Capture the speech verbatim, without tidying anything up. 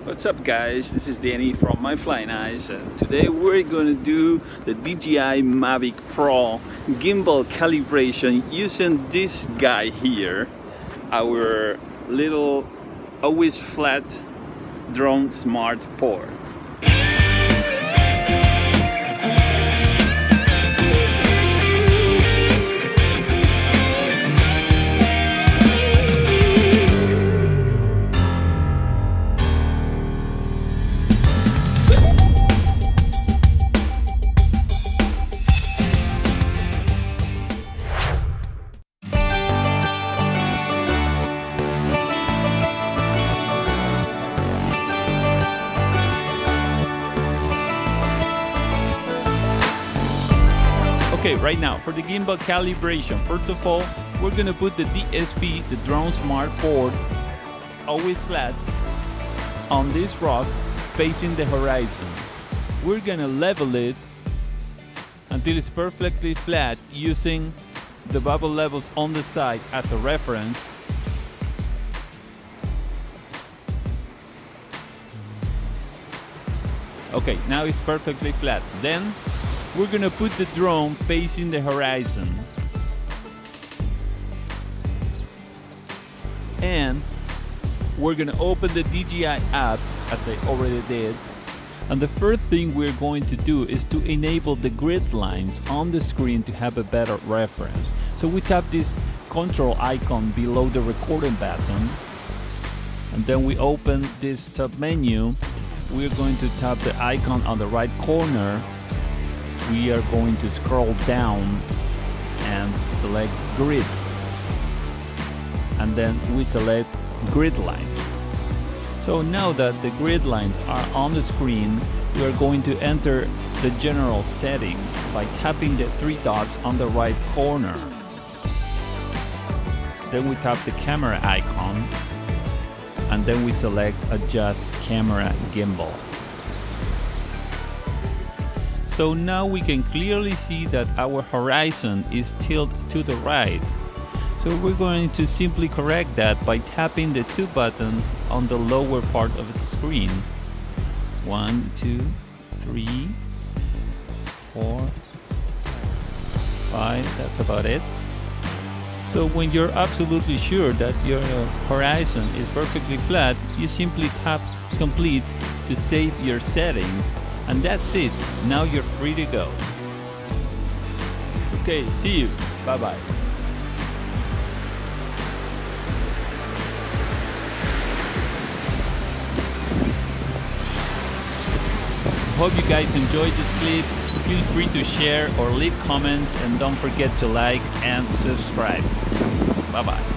What's up guys, this is Danny from My Flying Eyes, and today we're going to do the D J I Mavic Pro Gimbal Calibration using this guy here, our little always flat drone smart port. Okay, right now for the gimbal calibration, first of all, we're gonna put the D S P, the drone smart board, always flat, on this rock facing the horizon. We're gonna level it until it's perfectly flat using the bubble levels on the side as a reference. Okay, now it's perfectly flat. Then we're gonna put the drone facing the horizon. And we're gonna open the D J I app, as I already did. And the first thing we're going to do is to enable the grid lines on the screen to have a better reference. So we tap this control icon below the recording button. And then we open this submenu. We're going to tap the icon on the right corner. We are going to scroll down and select grid, and then we select grid lines. So now that the grid lines are on the screen, we are going to enter the general settings by tapping the three dots on the right corner. Then we tap the camera icon, and then we select adjust camera gimbal. So now we can clearly see that our horizon is tilted to the right. So we're going to simply correct that by tapping the two buttons on the lower part of the screen. One, two, three, four, five, that's about it. So when you're absolutely sure that your horizon is perfectly flat, you simply tap complete to save your settings. And that's it. Now you're free to go. Okay, see you. Bye-bye. Hope you guys enjoyed this clip. Feel free to share or leave comments, and don't forget to like and subscribe. Bye-bye.